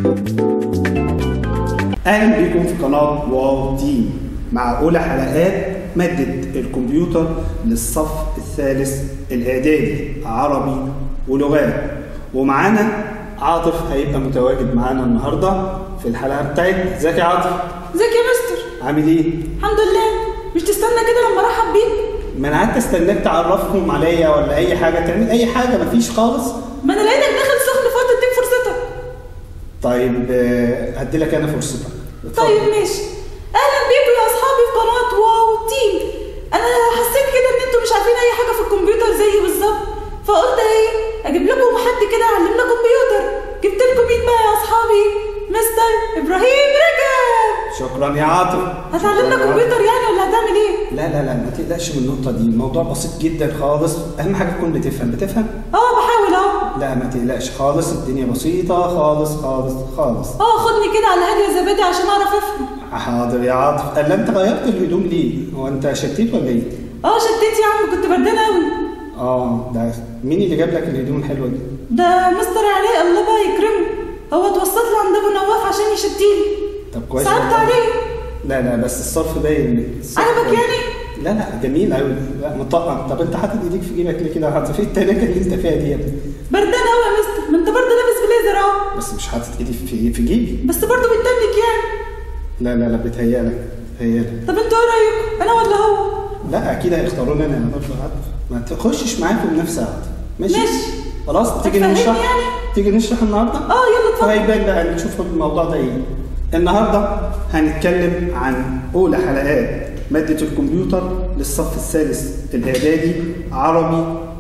اهلا بكم في قناه واو تيم مع اولى حلقات ماده الكمبيوتر للصف الثالث الاعدادي عربي ولغات. ومعانا عاطف هيبقى متواجد معانا النهارده في الحلقه بتاعتنا. ازيك يا عاطف؟ ازيك يا مستر؟ عامل ايه؟ الحمد لله. مش تستنى كده لما ارحب بيك؟ ما انا قعدت استناك تعرفهم عليا ولا اي حاجه، تعمل اي حاجه، مفيش خالص. ما انا لقيتك داخل سخن فقلت اديك فرصتك. طيب هديلك انا فرصتك. طيب ماشي. اهلا بيكم يا اصحابي في قناه واو تيم. انا حسيت كده ان انتوا مش عارفين اي حاجه في الكمبيوتر زيي بالظبط، فقلت ايه اجيب لكم حد كده يعلمنا كمبيوتر. جبت لكم مين بقى يا اصحابي؟ مستر ابراهيم رجب. شكرا يا عاطف. هتعلمنا كمبيوتر يعني ولا هتعمل ايه؟ لا ما تقلقش من النقطه دي، الموضوع بسيط جدا خالص. اهم حاجه تكون بتفهم. بحاول اهو. لا ما تقلقش خالص، الدنيا بسيطه خالص خالص خالص. خدني كده على هادي يا زبادي عشان اعرف افهم. حاضر يا عاطف. الا انت غيرت الهدوم ليه؟ هو انت شتيت ولا ايه؟ شتيت يا عم، كنت بردانه قوي. ده مين اللي جاب لك الهدوم الحلوه دي؟ ده مستر علاء، الله بقى يكرمه. هو اتوسط لي عند ابو نواف عشان يشتيلي. طب كويس. صعبت عليه. لا بس الصرف باين. عجبك يعني؟ لا جميل قوي. لا مطقم. طب انت حاطط ايديك في جيبك ليه كده؟ حاطط في التلاجه اللي انت فيها دي يا ابني. بردانه قوي يا مستر، ما انت برضه لابس بليزر اهو. بس مش حاطط ايدي في جيبي. بس برضه بتدنك يعني. لا بتهيالك. طب انتوا ايه رايكم؟ انا ولا هو؟ لا اكيد هيختاروني انا برضه عاطف. ما تخشش معايا في المنافسه يا عاطف. ماشي. خلاص تيجي نشرح يعني؟ تيجي نشرح النهارده؟ يلا اتفضل. وهيبان بقى نشوف الموضوع ده ايه. النهارده هنتكلم عن اولى حلقات ماده الكمبيوتر للصف الثالث الاعدادي عربي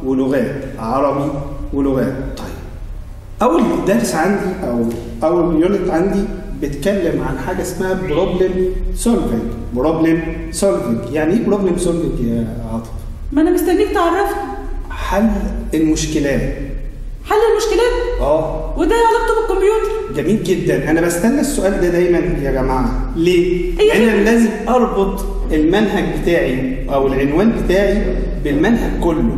ولغات. طيب اول درس عندي او اول يونت عندي بيتكلم عن حاجه اسمها بروبلم سولفنج. يعني ايه بروبلم سولفنج يا عاطف؟ ما انا مستنيك تعرفني. حل المشكلات. وده علاقته بالكمبيوتر؟ جميل جدا. انا بستنى السؤال ده دايما يا جماعه. ليه؟ لان انا لازم اربط المنهج بتاعي او العنوان بتاعي بالمنهج كله.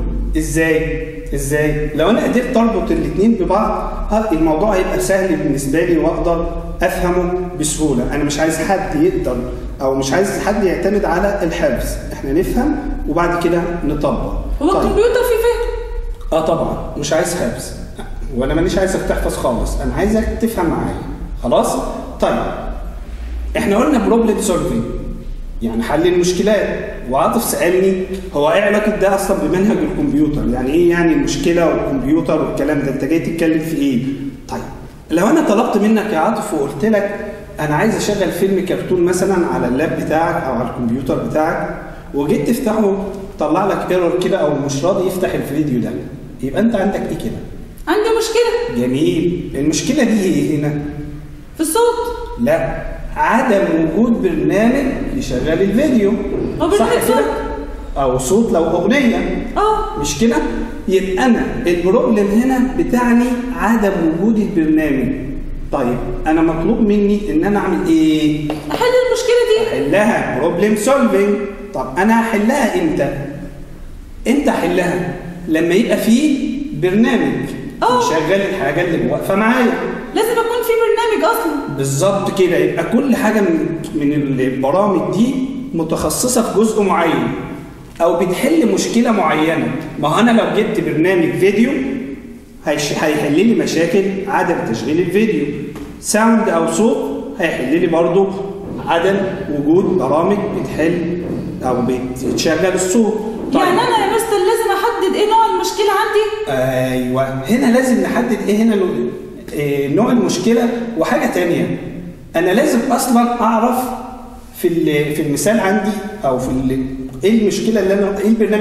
ازاي؟ لو انا قدرت اربط الاثنين ببعض الموضوع هيبقى سهل بالنسبه لي واقدر افهمه بسهوله. انا مش عايز حد يقدر او مش عايز حد يعتمد على الحفظ، احنا نفهم وبعد كده نطبق. هو الكمبيوتر فيه فهم؟ طبعا مش عايز حفظ، وانا مانيش عايزك تحفظ خالص، انا عايزك تفهم معايا. خلاص؟ طيب احنا قلنا بروبلم سولفنج يعني حل المشكلات، وعاطف سالني هو ايه علاقه ده اصلا بمنهج الكمبيوتر؟ يعني ايه يعني المشكله والكمبيوتر والكلام ده؟ انت جاي تتكلم في ايه؟ طيب لو انا طلبت منك يا عاطف وقلت لك انا عايز اشغل فيلم كرتون مثلا على اللاب بتاعك او على الكمبيوتر بتاعك، وجيت تفتحه طلع لك ايرور كده او مش راضي يفتح الفيديو ده، يبقى انت عندك ايه كده؟ عندي مشكله. جميل. المشكله دي ايه هنا؟ في الصوت؟ لا، عدم وجود برنامج يشغل الفيديو. صح كده؟ او صوت لو اغنيه. مش كده؟ يبقى انا البروبلم هنا بتاعني عدم وجود البرنامج. طيب انا مطلوب مني ان انا اعمل ايه؟ احل المشكله دي. احلها بروبلم سولفنج. طب انا هحلها امتى احلها؟ لما يبقى فيه برنامج يشغل الحاجه اللي واقفه معايا. لازم يكون في برنامج اصلا. بالظبط كده. يبقى كل حاجه من البرامج دي متخصصه في جزء معين او بتحل مشكله معينه. ما هو انا لو جبت برنامج فيديو هيحل لي مشاكل عدم تشغيل الفيديو. ساوند او صوت هيحل لي برضو عدم وجود برامج بتحل او بتشغل الصوت. طيب. يعني انا يا مستر لازم احدد ايه نوع المشكله عندي؟ ايوه، هنا لازم نحدد ايه هنا نوع المشكله. وحاجه تانية، انا لازم اصلا اعرف في المثال عندي او في ايه المشكله اللي انا، ايه البرنامج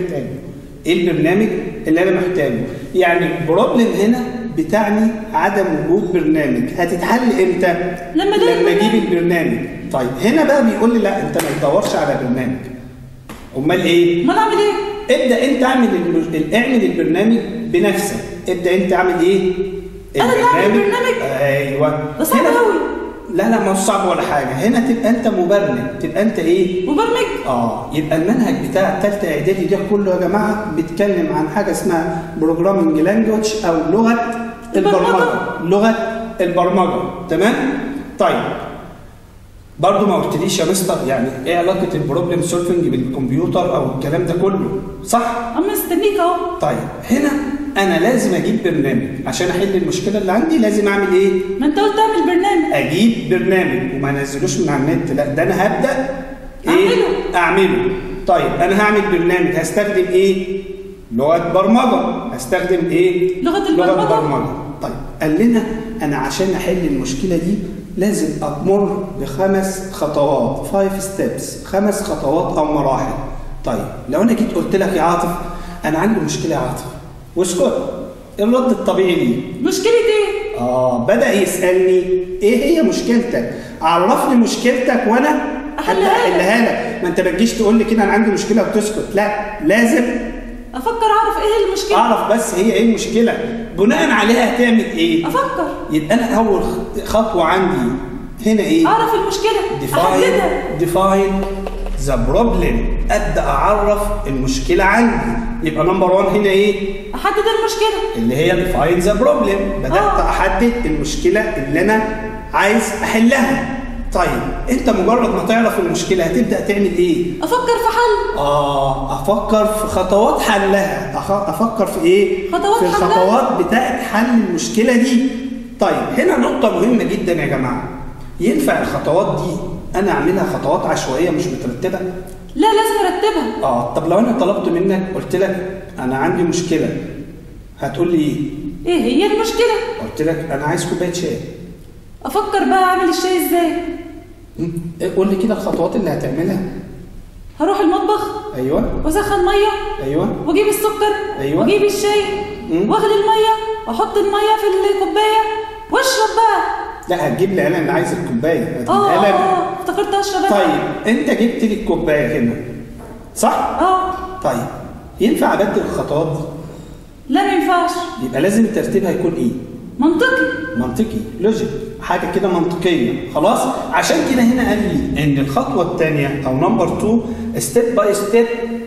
اللي انا محتاجه. يعني بروبلم هنا بتعني عدم وجود برنامج. هتتحل امتى؟ لما اجيب البرنامج. طيب هنا بقى بيقول لي لا انت ما تدورش على برنامج. امال ايه؟ امال اعمل ايه؟ ابدا انت اعمل البرنامج بنفسك. ابدا انت اعمل ايه؟ انا اللي اعمل البرنامج؟ ايوه. ده صعب قوي. لا ما هو صعب ولا حاجه. هنا تبقى انت مبرمج. تبقى انت ايه؟ مبرمج. يبقى المنهج بتاع الثالثه اعدادي ده كله يا جماعه بيتكلم عن حاجه اسمها بروجرامنج لانجويج او لغه البرمجه. لغه البرمجه. تمام؟ طيب برضه ما قلتليش يا مستر يعني ايه علاقه البروبلم سولفنج بالكمبيوتر او الكلام ده كله، صح؟ اما مستنيك اهو. طيب هنا انا لازم اجيب برنامج عشان احل المشكله اللي عندي. لازم اعمل ايه؟ ما انت قلت اعمل برنامج. اجيب برنامج وما انزلوش من على النت، لا ده انا هبدا اعمله. طيب انا هعمل برنامج هستخدم ايه؟ لغه برمجه. هستخدم ايه؟ لغه البرمجه. طيب قال لنا انا عشان احل المشكله دي لازم امر ب5 خطوات، 5 ستيبس، 5 خطوات او مراحل. طيب لو انا جيت قلت لك يا عاطف انا عندي مشكله يا عاطف واسكت، الرد الطبيعي ليه مشكله ايه؟ بدا يسالني ايه هي مشكلتك، عرفني مشكلتك وانا احلها لك. ما انت ما تجيش تقول لي كده انا عندي مشكله وتسكت، لا لازم افكر اعرف ايه المشكله. اعرف بس هي ايه المشكله، بناء عليها هتعمل ايه. افكر. يبقى انا اول خطوه عندي هنا ايه؟ اعرف المشكله. define the problem. ابدا اعرف المشكله عندي. يبقى نمبر 1 هنا ايه؟ احدد المشكله اللي هي define the problem. بدات احدد المشكله اللي انا عايز احلها. طيب انت مجرد ما تعرف المشكله هتبدا تعمل ايه؟ افكر في حل. افكر في خطوات حلها. افكر في ايه؟ في الخطوات بتاعت حل المشكله دي. طيب هنا نقطه مهمه جدا يا جماعه، ينفع الخطوات دي انا اعملها خطوات عشوائيه مش مترتبه؟ لا لازم ارتبها. طب لو انا طلبت منك قلت لك انا عندي مشكله هتقول لي ايه هي المشكله؟ قلت لك انا عايز كوبايه شاي. افكر بقى اعمل الشاي ازاي. قول لي كده الخطوات اللي هتعملها. هروح المطبخ. ايوه. واسخن ميه. ايوه. واجيب السكر. ايوه. واجيب الشاي. واخد الميه واحط الميه في الكوبايه واشرب بقى. لا هتجيب لي انا اللي عايز الكوبايه. افتكرت اشرب. طيب انت جبت لي الكوبايه هنا صح؟ طيب ينفع ابدل الخطوات دي؟ لا ما ينفعش. يبقى لازم ترتيبها يكون ايه؟ منطقي لوجيك، حاجه كده منطقيه. خلاص عشان كده هنا قال لي ان الخطوه الثانيه او نمبر 2 ستيب باي ستيب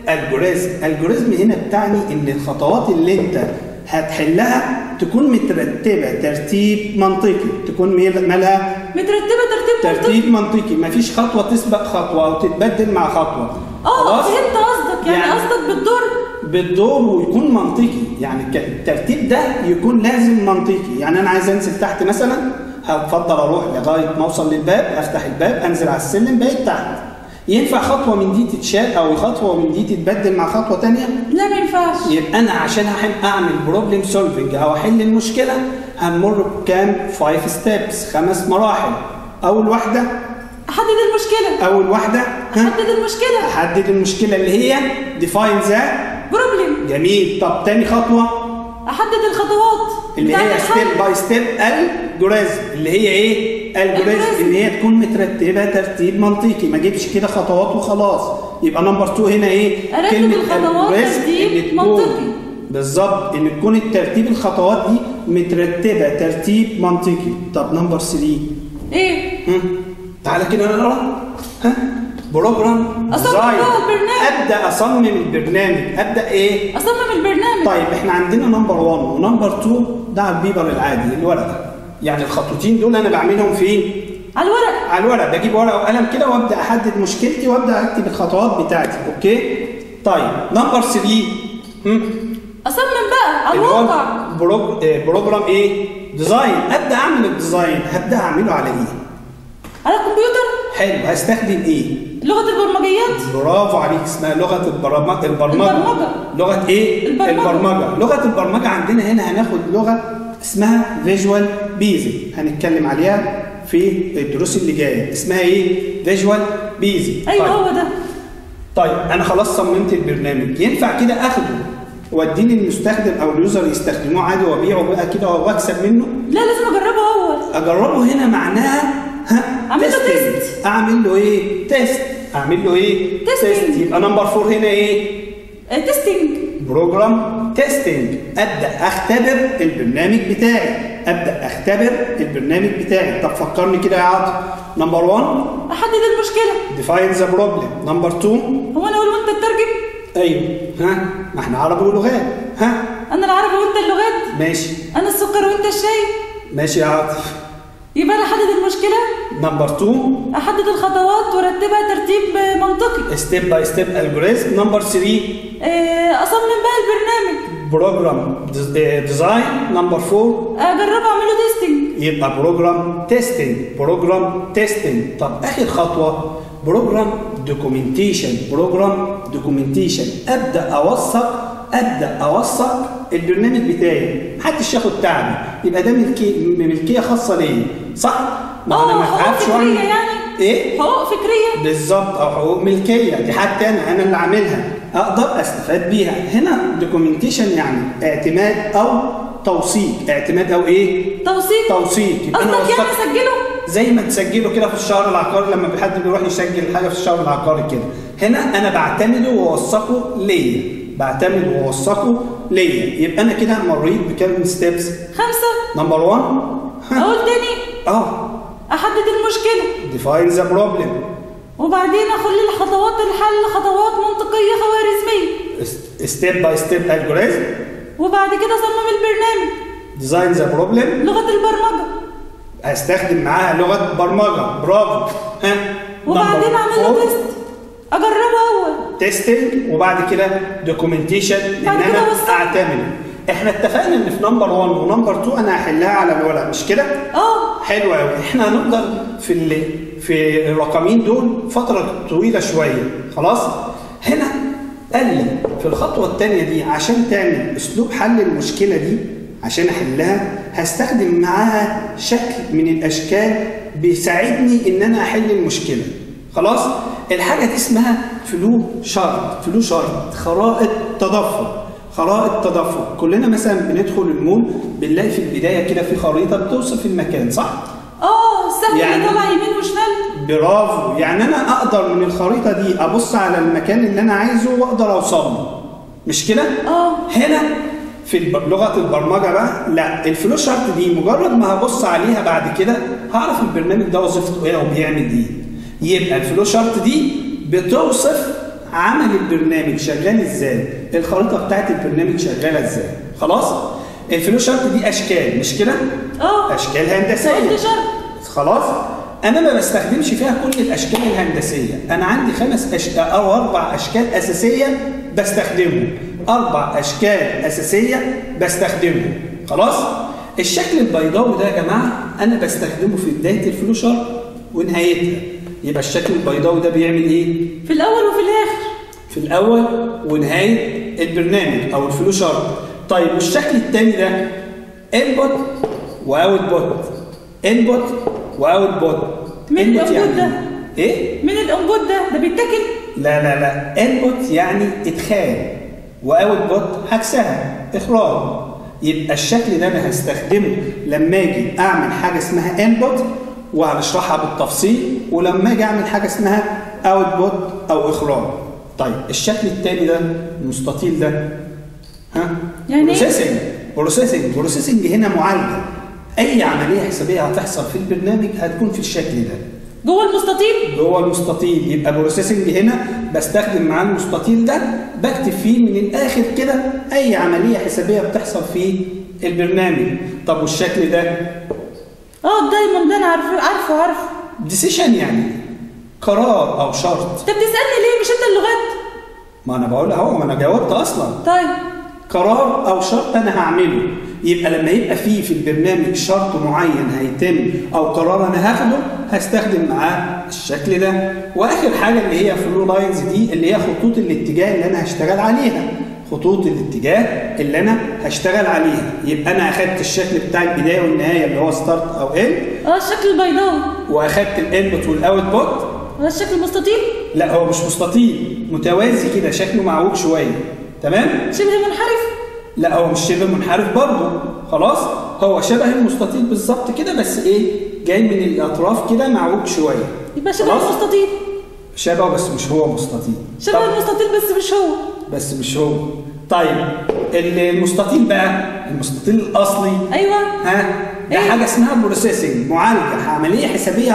الجوريزم هنا بتعني ان الخطوات اللي انت هتحلها تكون مترتبه ترتيب منطقي. تكون مالها مترتبه ترتيب منطقي. مفيش خطوه تسبق خطوه او تتبدل مع خطوه. فهمت قصدك. يعني قصدك بالدور ويكون منطقي. يعني الترتيب ده يكون لازم منطقي. يعني انا عايز انزل تحت مثلا هفضل اروح لغايه ما اوصل للباب، افتح الباب انزل على السلم بقيت تحت. ينفع خطوه من دي تتشال او خطوه من دي تتبدل مع خطوه ثانيه؟ لا ما ينفعش. يبقى انا عشان اعمل بروبلم سولفنج او احل المشكله هنمر بكام؟ 5 ستيبس، 5 مراحل. اول واحده احدد المشكله. احدد المشكله اللي هي define the problem. جميل. طب تاني خطوه احدد الخطوات اللي هي ستيب باي ستيب الجوريزم. اللي هي ايه؟ الجوريزم ان هي تكون مترتبه ترتيب منطقي، ما اجيبش كده خطوات وخلاص. يبقى نمبر 2 هنا ايه؟ كلمه الجوريزم ترتيب منطقي. بالظبط، ان تكون الترتيب الخطوات دي مترتبه ترتيب منطقي. طب نمبر 3 ايه؟ تعالى كده نقرا. بروجرام ابدا اصمم البرنامج. ابدا ايه؟ اصمم البرنامج. طيب احنا عندنا نمبر 1 ونمبر 2 ده على البيبر العادي الورقه. يعني الخطوتين دول انا بعملهم فين؟ على الورق. بجيب ورقه وقلم كده وابدا احدد مشكلتي وابدا اكتب الخطوات بتاعتي. اوكي؟ طيب نمبر 3 اصمم بقى على الواقع. بروجرام ايه؟ ديزاين. ابدا اعمل الديزاين. هبدا اعمله على ايه؟ على الكمبيوتر. حلو. هستخدم ايه؟ لغه البرمجيات. برافو عليك، اسمها لغه البرمجه. لغه ايه؟ البرمجه. لغه البرمجه عندنا هنا هناخد لغه اسمها فيجوال بيزك، هنتكلم عليها في الدروس اللي جايه. اسمها ايه؟ فيجوال بيزك. ايوه هو ده. طيب انا خلاص صممت البرنامج. ينفع كده اخده واديه للمستخدم او اليوزر يستخدموه عادي وابيعه بقى كده واكسب منه؟ لا لازم اجربه اول. اجربه هنا معناها اعمل له تيست. اعمل له ايه؟ تيست. يبقى نمبر 4 هنا ايه؟ تيستنج. بروجرام تيستنج. ابدا اختبر البرنامج بتاعي. طب فكرني كده يا عاطف. نمبر 1 احدد المشكله. define the problem. نمبر 2 هو انا اقول وانت تترجم؟ ايوه. ما احنا عربي ولغات. انا العربي وانت اللغات. ماشي. انا السكر وانت الشاي. ماشي يا عاطف. يبقى انا احدد المشكله. نمبر 2 احدد الخطوات وارتبها ترتيب منطقي. ستيب باي ستيب الجوريزم. نمبر 3 اصمم بقى البرنامج. بروجرام ديزاين. نمبر 4 اجربه اعمله تيستنج. يبقى بروجرام تيستنج. بروجرام تيستنج. طب اخر خطوه بروجرام دوكيومنتيشن. بروجرام دوكيومنتيشن. ابدا اوثق البرنامج بتاعي، محدش ياخد تعبي، يبقى ده ملكيه خاصه ليا، صح؟ ما انا ما حقوق فكريه يعني. ايه؟ حقوق فكريه بالظبط، او حقوق ملكيه، دي حاجه انا اللي عاملها، اقدر استفاد بيها. هنا دوكيومنتيشن يعني اعتماد او توثيق. اعتماد او ايه؟ توثيق. يبقى انا يعني اسجله زي ما تسجله كده في الشهر العقاري، لما حد بيروح يسجل حاجه في الشهر العقاري كده. هنا انا بعتمده واوثقه ليا. يبقى انا كده مريت بكام ستيبس؟ 5. نمبر 1 اقول تاني. احدد المشكله. define the problem. وبعدين اخلي الخطوات الحل خطوات منطقيه خوارزميه. ستيب باي ستيب algorithm. وبعد كده اصمم البرنامج. design the problem. لغه البرمجه. هستخدم معاها لغه برمجه. برافو. وبعدين اعمل له تيست. اجربه اول. تيستنج. وبعد كده دوكيومنتيشن ان انا اعتمد. احنا اتفقنا ان في نمبر 1 ونمبر 2 انا هحلها على الورق، مش كده؟ حلو قوي. احنا هنفضل في الرقمين دول فتره طويله شويه، خلاص؟ هنا قال لي في الخطوه الثانيه دي عشان تعمل اسلوب حل المشكله دي، عشان احلها هستخدم معاها شكل من الاشكال بيساعدني ان انا احل المشكله، خلاص؟ الحاجه دي اسمها فلو شارت. خرائط تدفق. كلنا مثلا بندخل المول بنلاقي في البدايه كده في خريطه بتوصف المكان، صح؟ السهم يعني طالع يمين وشمال. برافو. يعني انا اقدر من الخريطه دي ابص على المكان اللي انا عايزه واقدر اوصل له، مش كده؟ هنا في لغه البرمجه بقى لا، الفلو شارت دي مجرد ما هبص عليها بعد كده هعرف البرنامج ده وظيفته ايه وبيعمل ايه. يبقى الفلو شارت دي بتوصف عمل البرنامج شغال ازاي، الخريطه بتاعت البرنامج شغاله ازاي، خلاص؟ الفلو شارت دي اشكال، مش كده؟ اشكال هندسيه. خلاص؟ انا ما بستخدمش فيها كل الاشكال الهندسيه، انا عندي 5 اشكال او 4 اشكال اساسيه بستخدمهم. 4 اشكال اساسيه بستخدمهم، خلاص؟ الشكل البيضاوي ده يا جماعه انا بستخدمه في بدايه الفلو شارت ونهايتها. يبقى الشكل البيضاوي ده بيعمل ايه؟ في الاول وفي الاخر. في الاول ونهايه البرنامج او الفلو شارت. طيب والشكل الثاني ده انبوت واوتبوت. من الانبوت ده ايه؟ من الانبوت ده بيتاكل؟ لا انبوت يعني ادخال، واوتبوت عكسها اخراج. يبقى الشكل ده انا هستخدمه لما اجي اعمل حاجه اسمها انبوت وهنشرحها بالتفصيل، ولما اجي اعمل حاجه اسمها اوتبوت او اخراج. طيب الشكل الثاني ده المستطيل ده يعني بروسيسنج هنا معالجه. اي عمليه حسابيه هتحصل في البرنامج هتكون في الشكل ده جوه المستطيل. يبقى بروسيسنج هنا بستخدم معاه المستطيل ده، بكتب فيه من الاخر كده اي عمليه حسابيه بتحصل في البرنامج. طب والشكل ده دايما ده انا عارفه ديسيشن يعني قرار او شرط. انت بتسالني ليه؟ مش انت اللغات؟ ما انا بقول اهو، ما انا جاوبت اصلا. طيب قرار او شرط انا هعمله. يبقى لما يبقى في البرنامج شرط معين هيتم او قرار انا هاخده هستخدم معاه الشكل ده. واخر حاجه اللي هي فلو لاينز دي اللي هي خطوط الاتجاه اللي انا هشتغل عليها. يبقى انا اخدت الشكل بتاع البدايه والنهايه اللي هو ستارت او اند. الشكل البيضاوي. واخدت الانبوت والاوتبوت. الشكل المستطيل؟ لا هو مش مستطيل، متوازي كده، شكله معوج شويه. تمام؟ شبه منحرف؟ لا هو مش شبه منحرف برضه، خلاص؟ هو شبه المستطيل بالظبط كده، بس ايه؟ جاي من الاطراف كده معوج شويه. يبقى شبه المستطيل. شبهه بس مش هو مستطيل. شبه المستطيل بس مش هو. طيب المستطيل بقى، المستطيل الاصلي. ايوه. ده حاجه اسمها بروسيسنج، معالجه، عمليه حسابيه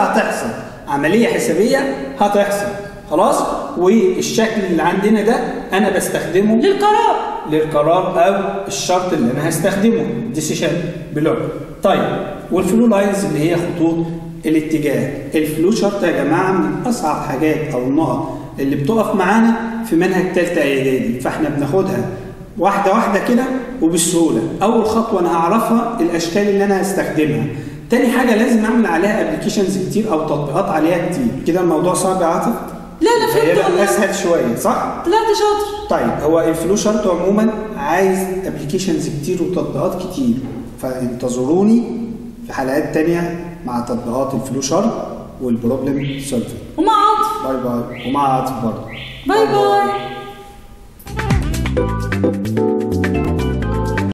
هتحصل. خلاص؟ والشكل اللي عندنا ده انا بستخدمه للقرار او الشرط اللي انا هستخدمه، ديسيشن بلوك. طيب والفلو لاينز اللي هي خطوط الاتجاه. الفلو شارت يا جماعه من اصعب حاجات او النقط اللي بتقف معانا في منهج ثالثه اعدادي، فاحنا بناخدها واحده واحده كده وبالسهوله. اول خطوه انا هعرفها الاشكال اللي انا هستخدمها. تاني حاجه لازم اعمل عليها ابلكيشنز كتير او تطبيقات عليها كتير. كده الموضوع صعب يا عاطف؟ لا انا فهمت والله. اسهل شويه صح؟ طلعت شاطر. طيب هو الفلو شارت عموما عايز ابلكيشنز كتير وتطبيقات كتير، فانتظروني في حلقات تانية مع تطبيقات الفلو شارت والبروبلم سولفنج. ومع عاطف. باي باي. ومع عاطف برضه. باي باي.